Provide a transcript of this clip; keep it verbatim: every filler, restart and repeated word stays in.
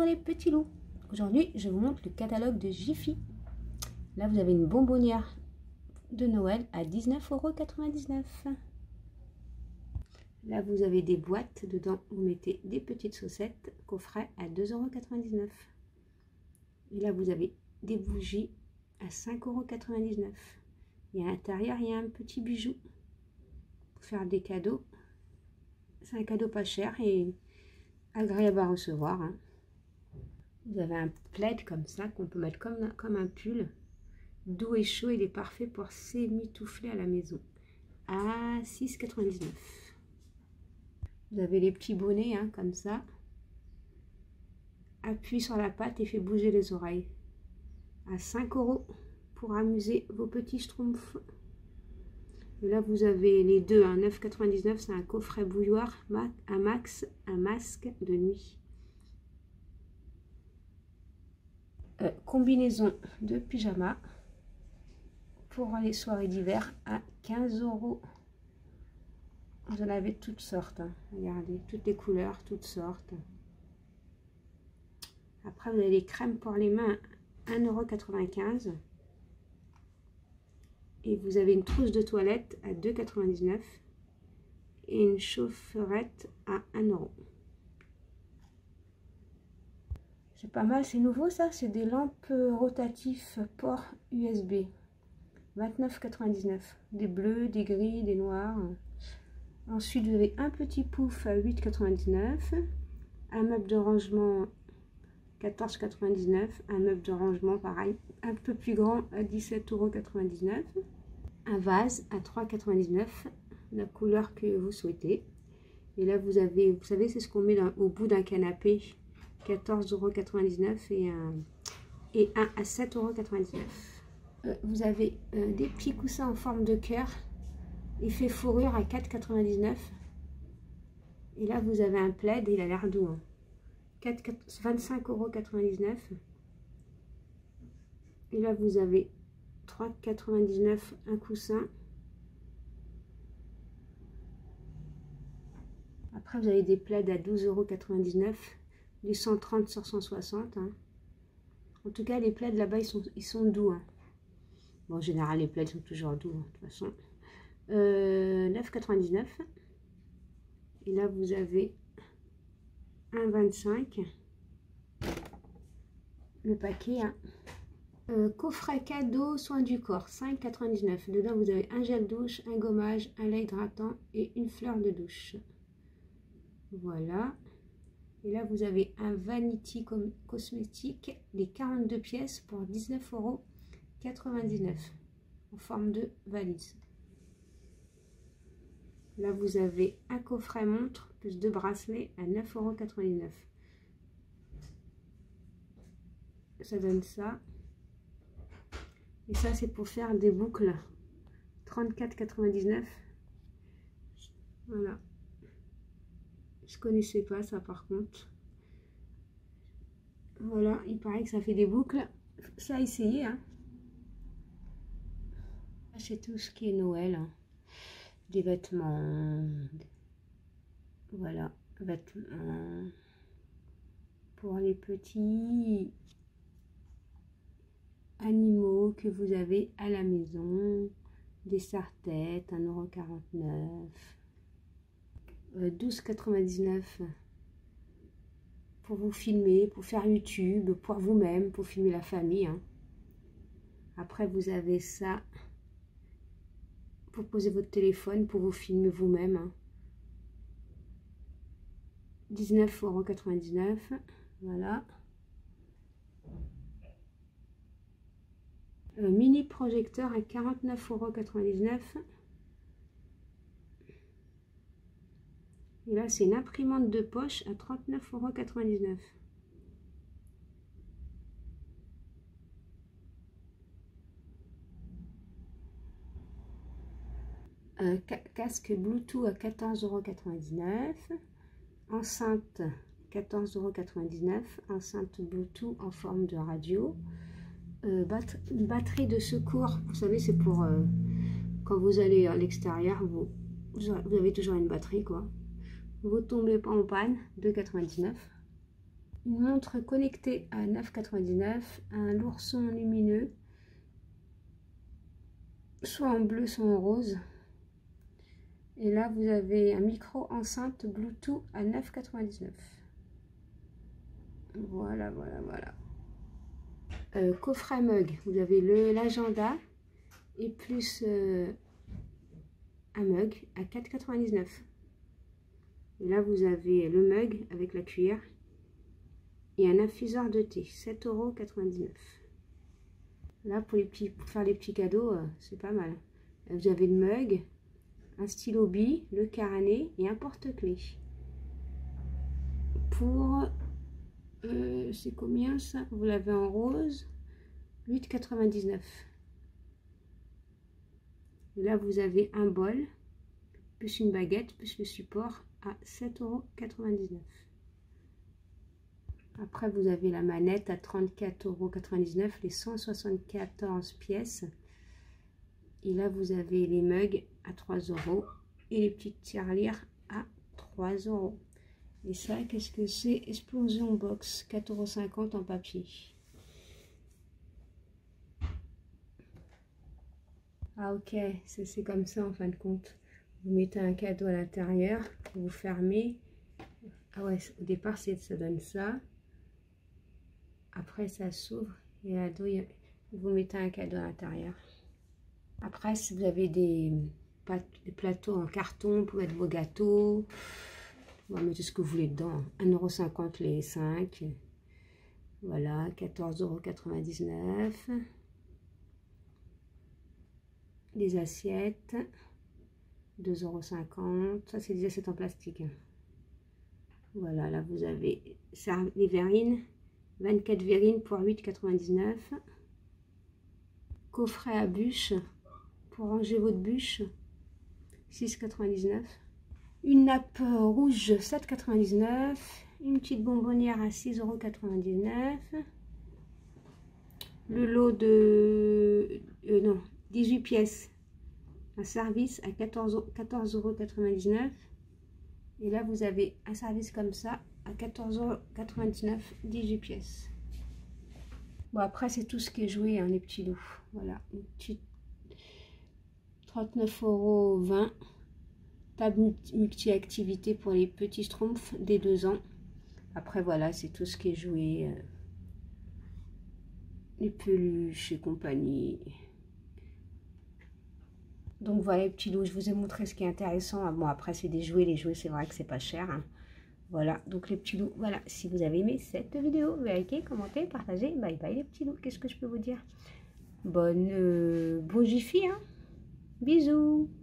Bonjour les petits loups. Aujourd'hui, je vous montre le catalogue de Jiffy. Là, vous avez une bonbonnière de Noël à dix-neuf euros quatre-vingt-dix-neuf. Là, vous avez des boîtes. Dedans, vous mettez des petites saucettes. Coffret à deux euros quatre-vingt-dix-neuf. Et là, vous avez des bougies à cinq euros quatre-vingt-dix-neuf. Et à l'intérieur, il y a un petit bijou pour faire des cadeaux. C'est un cadeau pas cher et agréable à recevoir. Hein. Vous avez un plaid comme ça qu'on peut mettre comme, comme un pull. Doux et chaud, il est parfait pour s'émitoufler à la maison. À six euros quatre-vingt-dix-neuf. Vous avez les petits bonnets hein, comme ça. Appuie sur la patte et fait bouger les oreilles. À cinq euros pour amuser vos petits schtroumpfs. Et là, vous avez les deux, hein, neuf euros quatre-vingt-dix-neuf, c'est un coffret bouilloire, un max, un masque de nuit. Euh, combinaison de pyjama pour les soirées d'hiver à quinze euros. Vous en avez toutes sortes, hein. Regardez, toutes les couleurs, toutes sortes. Après, vous avez les crèmes pour les mains, un euro quatre-vingt-quinze. Et vous avez une trousse de toilette à deux euros quatre-vingt-dix-neuf et une chaufferette à un euro. C'est pas mal, c'est nouveau ça, c'est des lampes rotatifs port U S B. vingt-neuf euros quatre-vingt-dix-neuf. Des bleus, des gris, des noirs. Ensuite, vous avez un petit pouf à huit euros quatre-vingt-dix-neuf. Un meuble de rangement quatorze euros quatre-vingt-dix-neuf. Un meuble de rangement pareil, un peu plus grand à dix-sept euros quatre-vingt-dix-neuf. Un vase à trois euros quatre-vingt-dix-neuf. La couleur que vous souhaitez. Et là, vous avez, vous savez, c'est ce qu'on met dans, au bout d'un canapé. quatorze euros quatre-vingt-dix-neuf et un, et un à sept euros quatre-vingt-dix-neuf. Euh, vous avez euh, des petits coussins en forme de cœur. Effet fourrure à quatre euros quatre-vingt-dix-neuf. Et là, vous avez un plaid, il a l'air doux. Hein. vingt-cinq euros quatre-vingt-dix-neuf. Et là, vous avez trois euros quatre-vingt-dix-neuf un coussin. Après, vous avez des plaids à douze euros quatre-vingt-dix-neuf. Du cent trente sur cent soixante. Hein. En tout cas, les plaids là-bas, ils sont, ils sont doux. Hein. Bon, en général, les plaids sont toujours doux, hein, de toute façon. Euh, neuf euros quatre-vingt-dix-neuf. Et là, vous avez un vingt-cinq. Le paquet. Hein. Euh, coffret cadeau soins du corps, cinq euros quatre-vingt-dix-neuf. Dedans, vous avez un gel douche, un gommage, un lait hydratant et une fleur de douche. Voilà. Et là, vous avez un Vanity cosmétique, les quarante-deux pièces pour dix-neuf euros quatre-vingt-dix-neuf en forme de valise. Là, vous avez un coffret montre plus deux bracelets à neuf euros quatre-vingt-dix-neuf. Ça donne ça. Et ça, c'est pour faire des boucles. trente-quatre euros quatre-vingt-dix-neuf. Voilà. Je connaissais pas ça par contre. Voilà, il paraît que ça fait des boucles. Ça à essayer. Hein. C'est tout ce qui est Noël. Hein. Des vêtements. Voilà, vêtements pour les petits animaux que vous avez à la maison. Des serre-têtes, un euro quarante-neuf. douze euros quatre-vingt-dix-neuf pour vous filmer, pour faire YouTube, pour vous-même, pour filmer la famille. Hein. Après, vous avez ça pour poser votre téléphone, pour vous filmer vous-même. Hein. dix-neuf euros quatre-vingt-dix-neuf. Voilà. Euh, mini projecteur à quarante-neuf euros quatre-vingt-dix-neuf. Et là, c'est une imprimante de poche à trente-neuf euros quatre-vingt-dix-neuf. Un casque Bluetooth à quatorze euros quatre-vingt-dix-neuf. Enceinte quatorze euros quatre-vingt-dix-neuf. Enceinte Bluetooth en forme de radio. Euh, bat une batterie de secours. Vous savez, c'est pour euh, quand vous allez à l'extérieur, vous, vous avez toujours une batterie, quoi. Vous tombez pas en panne, deux euros quatre-vingt-dix-neuf. une montre connectée à neuf quatre-vingt-dix-neuf, un l'ourson lumineux, soit en bleu, soit en rose. Et là, vous avez un micro enceinte Bluetooth à neuf quatre-vingt-dix-neuf. Voilà, voilà, voilà. Euh, coffret mug, vous avez le l'agenda et plus euh, un mug à quatre quatre-vingt-dix-neuf. Et là, vous avez le mug avec la cuillère et un infuseur de thé, sept euros quatre-vingt-dix-neuf. Là, pour, les petits, pour faire les petits cadeaux, euh, c'est pas mal. Vous avez le mug, un stylo bille, le carnet et un porte-clés. Pour, euh, c'est combien ça? Vous l'avez en rose, huit quatre-vingt-dix-neuf. Et là, vous avez un bol, plus une baguette, plus le support à sept euros quatre-vingt-dix-neuf. Après, vous avez la manette à trente-quatre euros quatre-vingt-dix-neuf, les cent soixante-quatorze pièces. Et là, vous avez les mugs à trois euros et les petites tirelires à trois euros. Et ça, qu'est-ce que c'est? Explosion box, quatre euros cinquante en papier. Ah ok, c'est comme ça en fin de compte. Vous mettez un cadeau à l'intérieur, vous fermez. Ah ouais, au départ, ça donne ça. Après, ça s'ouvre et là-dedans, vous mettez un cadeau à l'intérieur. Après, si vous avez des, des plateaux en carton, vous pouvez mettre vos gâteaux. Vous mettez ce que vous voulez dedans. un euro cinquante les cinq. Voilà, quatorze euros quatre-vingt-dix-neuf. Les assiettes, deux euros cinquante. Ça, c'est des assiettes en plastique. Voilà, là, vous avez les verrines. vingt-quatre verrines pour huit quatre-vingt-dix-neuf. Coffret à bûche pour ranger votre bûche, six quatre-vingt-dix-neuf. Une nappe rouge, sept quatre-vingt-dix-neuf. Une petite bonbonnière à six euros quatre-vingt-dix-neuf. Le lot de euh, non, dix-huit pièces, un service à quatorze euros quatre-vingt-dix-neuf. Et là, vous avez un service comme ça à quatorze euros quatre-vingt-dix-neuf, dix-huit pièces. Bon, après, c'est tout ce qui est joué, hein, les petits loups. Voilà, une petite trente-neuf euros vingt. Table multi-activité pour les petits schtroumpfs des deux ans. Après, voilà, c'est tout ce qui est joué. Euh, les peluches et compagnie. Donc, voilà, les petits loups, je vous ai montré ce qui est intéressant. Bon, après, c'est des jouets. Les jouets, c'est vrai que c'est pas cher, hein. Voilà, donc les petits loups, voilà, si vous avez aimé cette vidéo, likez, commentez, partagez, bye bye les petits loups, qu'est-ce que je peux vous dire? Bonne, euh, bon jiffy, hein, bisous.